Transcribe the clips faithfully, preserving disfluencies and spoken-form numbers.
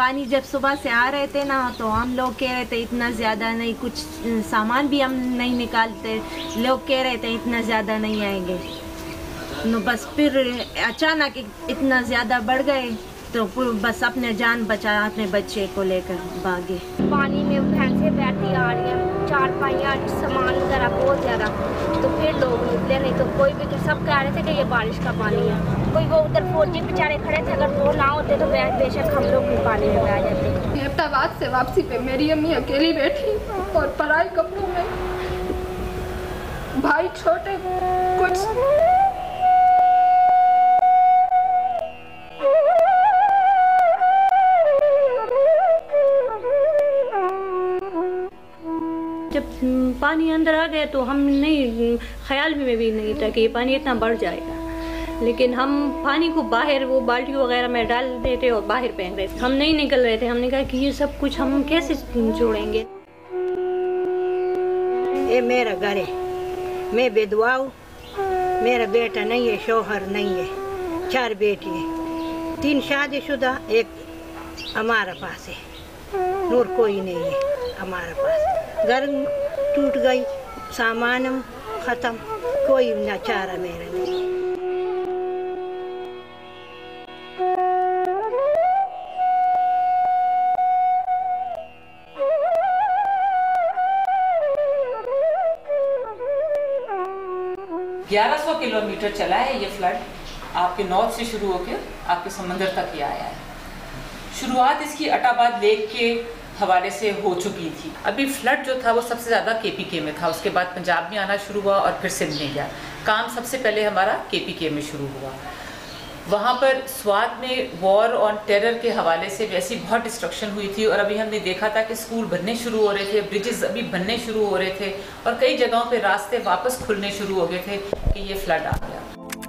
पानी जब सुबह से आ रहे थे ना तो हम लोग कह रहे थे इतना ज़्यादा नहीं, कुछ सामान भी हम नहीं निकालते, लोग कह रहे थे इतना ज़्यादा नहीं आएंगे। no, बस फिर अचानक इतना ज़्यादा बढ़ गए तो बस अपने जान बचा, अपने बच्चे को लेकर भागे। पानी में भैंसें बैठी आ रही हैं, चार पाइयाँ सामान वगैरह बहुत ज़्यादा, तो फिर लोग निकले नहीं तो कोई भी, सब कह रहे थे कि ये बारिश का पानी है। कोई वो उधर फौजी बेचारे खड़े थे, अगर वो ना होते तो बेशक हम लोग भी पानी में बह जाते। हैदराबाद से वापसी पे मेरी अम्मी अकेली बैठी और पराई कपड़ों में, भाई छोटे कुछ जब पानी अंदर आ गया तो हम नहीं, ख्याल में भी नहीं था कि ये पानी इतना बढ़ जाएगा, लेकिन हम पानी को बाहर वो बाल्टी वगैरह में डाल देते और बाहर फेंक रहे थे। हम नहीं निकल रहे थे, हमने कहा कि ये सब कुछ हम कैसे छोड़ेंगे। ये मेरा घर है, मैं विधवा हूँ, मेरा बेटा नहीं है, शौहर नहीं है, चार बेटी है, तीन शादीशुदा, एक हमारा पास है, और कोई नहीं है हमारे पास। घर टूट गई, सामान खत्म, कोई ना चारा मेरा नहीं। ग्यारह सौ किलोमीटर चला है ये फ्लड, आपके नॉर्थ से शुरू होकर आपके समंदर तक ही आया है। शुरुआत इसकी अटाबाद लेक के हवाले से हो चुकी थी। अभी फ्लड जो था वो सबसे ज़्यादा केपीके में था, उसके बाद पंजाब में आना शुरू हुआ और फिर सिंध में गया। काम सबसे पहले हमारा केपीके में शुरू हुआ। वहाँ पर स्वात में वॉर ऑन टेरर के हवाले से वैसी बहुत डिस्ट्रक्शन हुई थी, और अभी हमने देखा था कि स्कूल बनने शुरू हो रहे थे, ब्रिजेस अभी बनने शुरू हो रहे थे, और कई जगहों पे रास्ते वापस खुलने शुरू हो गए थे कि ये फ्लड आ गया।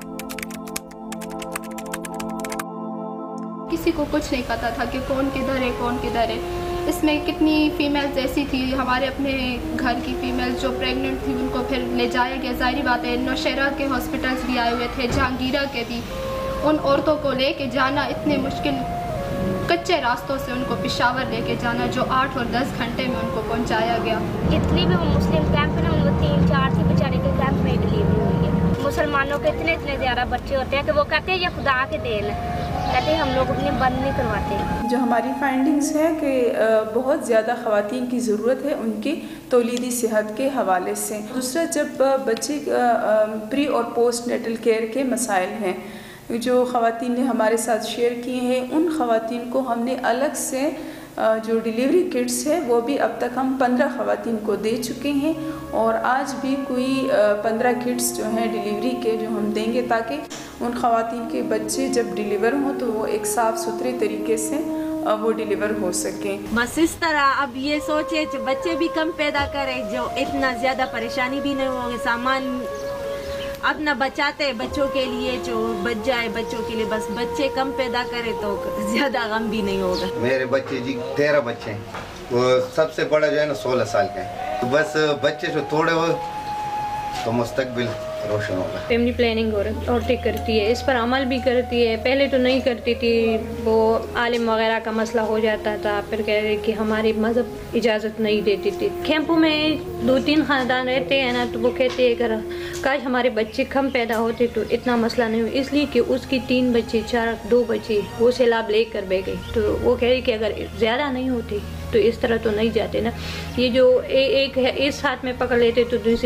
किसी को कुछ नहीं पता था कि कौन किधर है कौन किधर है। इसमें कितनी फीमेल्स ऐसी थी, हमारे अपने घर की फीमेल्स जो प्रेग्नेंट थी उनको फिर ले जाया गया। ज़ाहिर बात है नौशहरा के हॉस्पिटल्स भी आए हुए थे, जहांगीरा के भी। उन औरतों को लेके जाना इतने मुश्किल, कच्चे रास्तों से उनको पेशावर लेके जाना, जो आठ और दस घंटे में उनको पहुंचाया गया। जितनी भी वो मुस्लिम कैंप है ना, उनको तीन चार थी बेचारे के कैंप में डिलीवरी हुई है। मुसलमानों के इतने इतने ज़्यादा बच्चे होते हैं कि वो कहते हैं ये खुदा के देन है, कहते हैं हम लोग अपने बंद नहीं करवाते। जो हमारी फाइंडिंग्स है कि बहुत ज़्यादा ख़वातीन की ज़रूरत है उनकी तौलीदी सेहत के हवाले से। दूसरा, जब बच्चे प्री और पोस्ट नेटल केयर के मसाइल हैं जो ख़वातीन ने हमारे साथ शेयर किए हैं, उन ख़वातीन को हमने अलग से जो डिलीवरी किट्स है वो भी अब तक हम पंद्रह ख़वातीन को दे चुके हैं, और आज भी कोई पंद्रह किट्स जो हैं डिलीवरी के जो हम देंगे, ताकि उन ख़वातीन के बच्चे जब डिलीवर हों तो वो एक साफ़ सुथरे तरीके से वो डिलीवर हो सकें। बस इस तरह अब ये सोचे जो बच्चे भी कम पैदा करें, जो इतना ज़्यादा परेशानी भी नहीं होगी, सामान अपना बचाते हैं बच्चों के लिए, जो बच जाए बच्चों के लिए, बस बच्चे कम पैदा करें तो ज़्यादा गम भी नहीं होगा। मेरे बच्चे जी तेरह बच्चे हैं, वो सबसे बड़ा जो है ना सोलह साल का है, तो बस बच्चे जो थोड़े हो तो मुस्तकबिल रोशन होगा। फैमिली प्लानिंग औरतें करती है, इस पर अमल भी करती है। पहले तो नहीं करती थी, वो आलिम वगैरह का मसला हो जाता था, फिर कह रहे कि हमारी मज़हब इजाज़त नहीं देती थी। कैंपों में दो तीन ख़ानदान रहते हैं ना, तो वो कहते हैं अगर काश हमारे बच्चे कम पैदा होते तो इतना मसला नहीं हो, इसलिए कि उसकी तीन बच्चे चार दो बच्चे वो सैलाब ले कर बह गई, तो वो कह रही कि अगर ज़्यादा नहीं होती तो इस तरह तो नहीं जाते ना। ये जो ए, एक है इस हाथ में पकड़ लेते तो दूसरे